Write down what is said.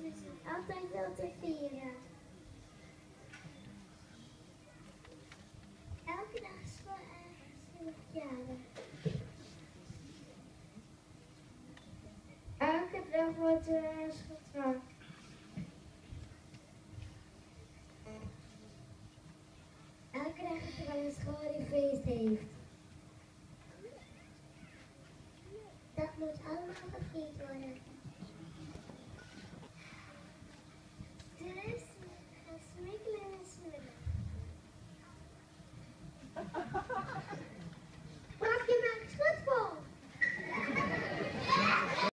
altijd wel te vieren. Elke dag is voor ergens in het jaar. Elke dag wordt er ergens getrouwd. Elke dag is er wel een school die feest heeft. Dat moet allemaal gevierd worden.